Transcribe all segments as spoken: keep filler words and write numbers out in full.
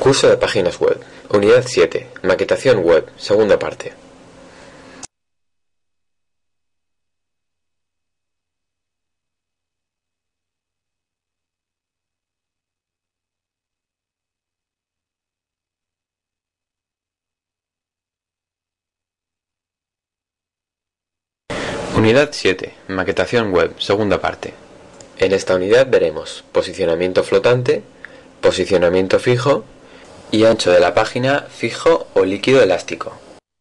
Curso de páginas web. Unidad siete. Maquetación web. Segunda parte. Unidad siete. Maquetación web. Segunda parte. En esta unidad veremos posicionamiento flotante, posicionamiento fijo y ancho de la página fijo o líquido elástico.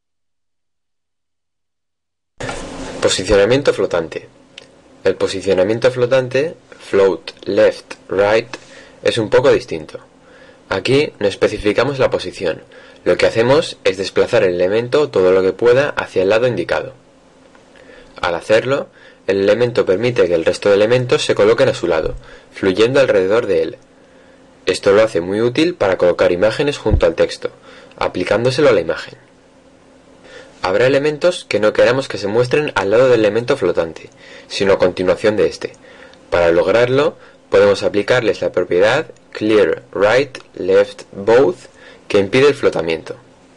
Posicionamiento flotante. El posicionamiento flotante, float left, right, es un poco distinto. Aquí no especificamos la posición, lo que hacemos es desplazar el elemento todo lo que pueda hacia el lado indicado. Al hacerlo, el elemento permite que el resto de elementos se coloquen a su lado, fluyendo alrededor de él. Esto lo hace muy útil para colocar imágenes junto al texto, aplicándoselo a la imagen. Habrá elementos que no queramos que se muestren al lado del elemento flotante, sino a continuación de este. Para lograrlo, podemos aplicarles la propiedad clear right, left, both, que impide el flotamiento.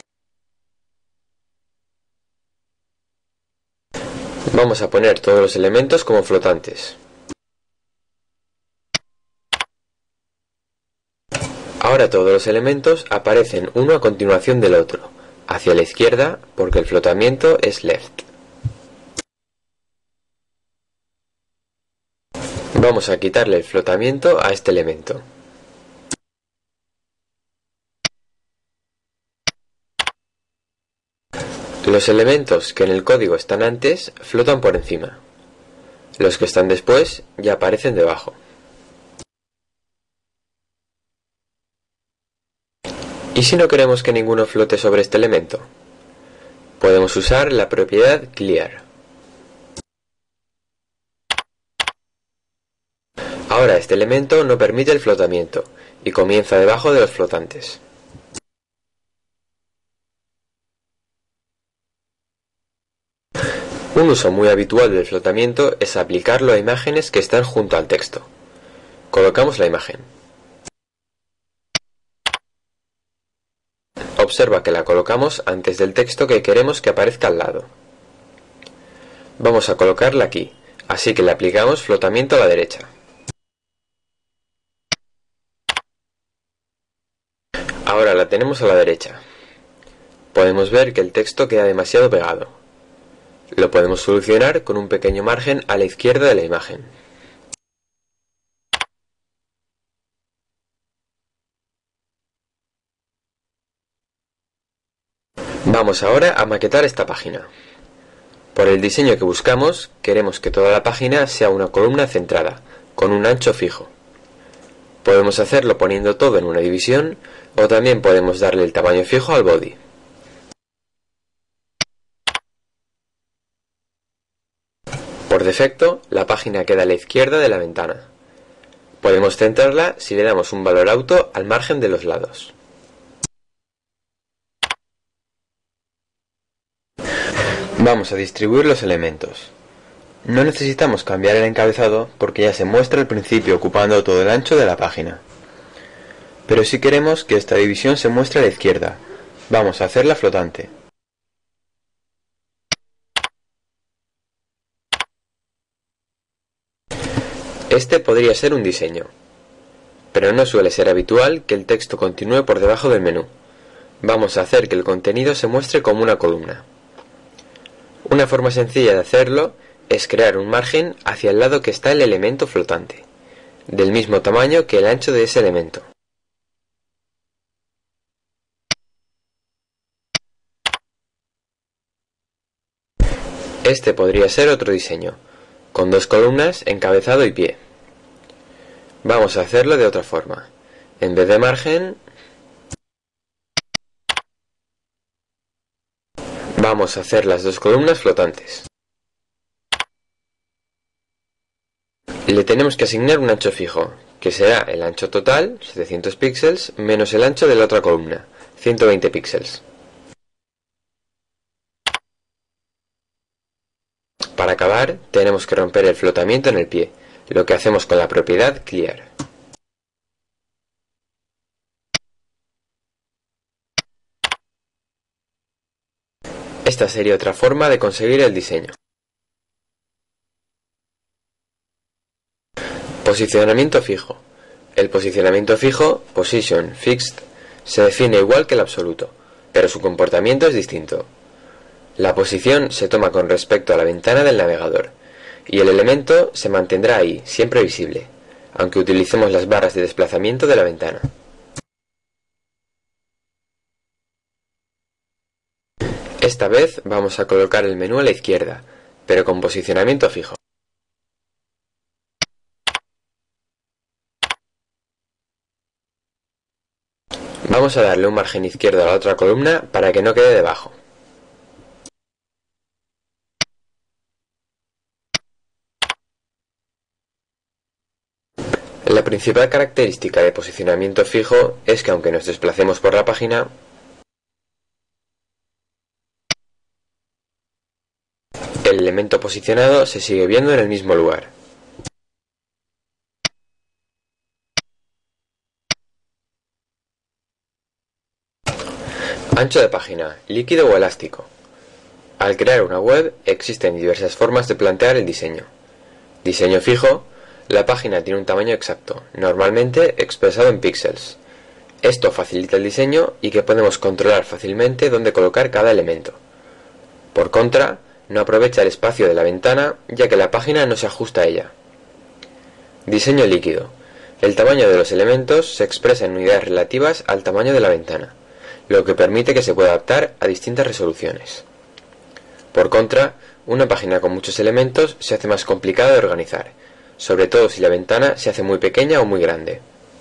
Vamos a poner todos los elementos como flotantes. Ahora todos los elementos aparecen uno a continuación del otro, hacia la izquierda porque el flotamiento es left. Vamos a quitarle el flotamiento a este elemento. Los elementos que en el código están antes flotan por encima. Los que están después ya aparecen debajo. ¿Y si no queremos que ninguno flote sobre este elemento? Podemos usar la propiedad clear. Ahora este elemento no permite el flotamiento y comienza debajo de los flotantes. Un uso muy habitual del flotamiento es aplicarlo a imágenes que están junto al texto. Colocamos la imagen. Observa que la colocamos antes del texto que queremos que aparezca al lado. Vamos a colocarla aquí, así que le aplicamos flotamiento a la derecha. Ahora la tenemos a la derecha. Podemos ver que el texto queda demasiado pegado. Lo podemos solucionar con un pequeño margen a la izquierda de la imagen. Vamos ahora a maquetar esta página. Por el diseño que buscamos, queremos que toda la página sea una columna centrada, con un ancho fijo. Podemos hacerlo poniendo todo en una división, o también podemos darle el tamaño fijo al body. Por defecto, la página queda a la izquierda de la ventana. Podemos centrarla si le damos un valor auto al margen de los lados. Vamos a distribuir los elementos. No necesitamos cambiar el encabezado porque ya se muestra al principio ocupando todo el ancho de la página. Pero si queremos que esta división se muestre a la izquierda, vamos a hacerla flotante. Este podría ser un diseño, pero no suele ser habitual que el texto continúe por debajo del menú. Vamos a hacer que el contenido se muestre como una columna. Una forma sencilla de hacerlo es crear un margen hacia el lado que está el elemento flotante, del mismo tamaño que el ancho de ese elemento. Este podría ser otro diseño, con dos columnas, encabezado y pie. Vamos a hacerlo de otra forma. En vez de margen, vamos a hacer las dos columnas flotantes. Le tenemos que asignar un ancho fijo, que será el ancho total, setecientos píxeles, menos el ancho de la otra columna, ciento veinte píxeles. Para acabar, tenemos que romper el flotamiento en el pie, lo que hacemos con la propiedad clear. Esta sería otra forma de conseguir el diseño. Posicionamiento fijo. El posicionamiento fijo, position fixed, se define igual que el absoluto, pero su comportamiento es distinto. La posición se toma con respecto a la ventana del navegador, y el elemento se mantendrá ahí, siempre visible, aunque utilicemos las barras de desplazamiento de la ventana. Esta vez vamos a colocar el menú a la izquierda, pero con posicionamiento fijo. Vamos a darle un margen izquierdo a la otra columna para que no quede debajo. La principal característica de posicionamiento fijo es que aunque nos desplacemos por la página, el elemento posicionado se sigue viendo en el mismo lugar. Ancho de página, líquido o elástico. Al crear una web existen diversas formas de plantear el diseño. Diseño fijo. La página tiene un tamaño exacto, normalmente expresado en píxeles. Esto facilita el diseño y que podemos controlar fácilmente dónde colocar cada elemento. Por contra, no aprovecha el espacio de la ventana ya que la página no se ajusta a ella. Diseño líquido. El tamaño de los elementos se expresa en unidades relativas al tamaño de la ventana, lo que permite que se pueda adaptar a distintas resoluciones. Por contra, una página con muchos elementos se hace más complicada de organizar, sobre todo si la ventana se hace muy pequeña o muy grande.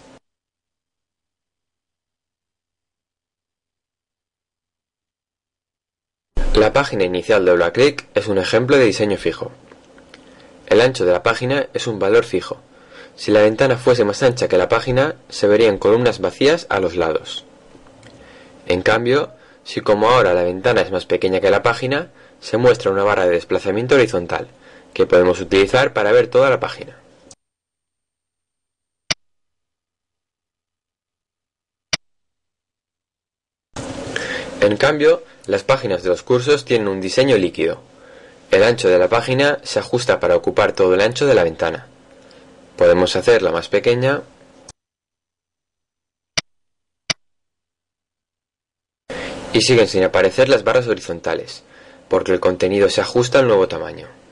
La página inicial de DoblaClick es un ejemplo de diseño fijo. El ancho de la página es un valor fijo. Si la ventana fuese más ancha que la página, se verían columnas vacías a los lados. En cambio, si como ahora la ventana es más pequeña que la página, se muestra una barra de desplazamiento horizontal, que podemos utilizar para ver toda la página. En cambio, las páginas de los cursos tienen un diseño líquido. El ancho de la página se ajusta para ocupar todo el ancho de la ventana. Podemos hacerla más pequeña y siguen sin aparecer las barras horizontales, porque el contenido se ajusta al nuevo tamaño.